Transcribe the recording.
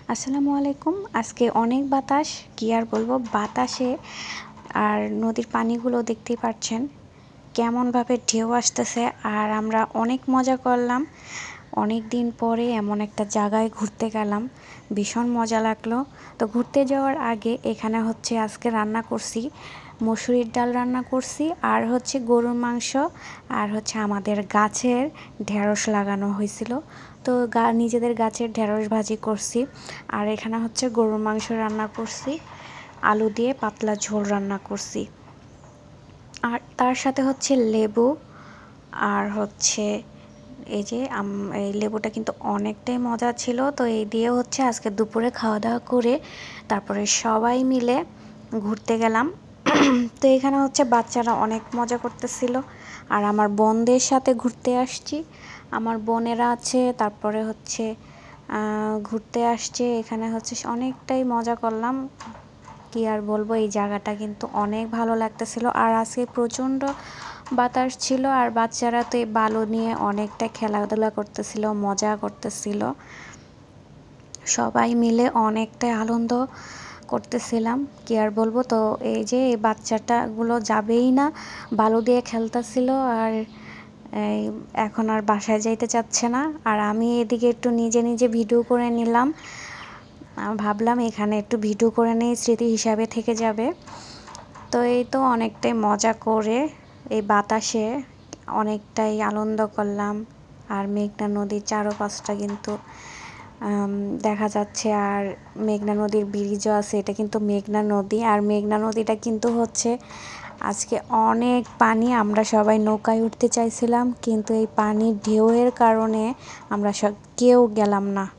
আসসালামু আলাইকুম। আজকে অনেক বাতাস, কি আর বলবো, বাতাসে আর নদীর পানিগুলো দেখতেই পাচ্ছেন কেমনভাবে ঢেউ আসতেছে। আর আমরা অনেক মজা করলাম। অনেক দিন পরে এমন একটা জায়গায় ঘুরতে গেলাম, ভীষণ মজা লাগলো। তো ঘুরতে যাওয়ার আগে এখানে আজকে রান্না করছি, মসুরির ডাল রান্না করছি, আর গরুর মাংস, আর আমাদের গাছের ঢেঁড়স লাগানো হয়েছিল। তো নিজেদের গাছের ঢেঁড়স ভাজি করছি। আর এখানে গরুর মাংস রান্না করছি, আলু দিয়ে পাতলা ঝোল রান্না করছি। আর তার সাথে লেবু, আর এই যে এই লেবুটা কিন্তু অনেকটাই মজা ছিল। তো এই দিয়ে আজকে দুপুরে খাওয়া দাওয়া করে তারপরে সবাই মিলে ঘুরতে গেলাম। তো এখানে বাচ্চারা অনেক মজা করতেছিল। আর আমার বোনদের সাথে ঘুরতে আসছি, আমার বোনেরা আছে, তারপরে ঘুরতে আসছে। এখানে অনেকটাই মজা করলাম, কি আর বলবো। এই জায়গাটা কিন্তু অনেক ভালো লাগতেছিল। আর আজকে প্রচণ্ড বাতাস ছিল, আর বাচ্চারা তো এই বালু নিয়ে অনেকটা খেলাধুলা করতেছিল, মজা করতেছিল। সবাই মিলে অনেকটাই আনন্দ করতেছিলাম, কি আর বলবো। তো এই যে এই বাচ্চাটাগুলো যাবেই না, বালু দিয়ে খেলতেছিল। আর এখন আর বাসায় যাইতে চাচ্ছে না। আর আমি এদিকে একটু নিজে নিজে ভিডিও করে নিলাম, ভাবলাম এখানে একটু ভিডিও করে নেই, স্মৃতি হিসাবে থেকে যাবে। তো এই তো অনেকটাই মজা করে এই বাতাসে অনেকটাই আনন্দ করলাম। আর মেঘনা নদীর চারপাশটা কিন্তু দেখা যাচ্ছে। আর মেঘনা নদীর ব্রিজও আছে, এটা কিন্তু মেঘনা নদী। আর মেঘনা নদীটা কিন্তু আজকে অনেক পানি। আমরা সবাই নৌকায় উঠতে চাইছিলাম, কিন্তু এই পানির ঢেউয়ের কারণে আমরা কেউ গেলাম না।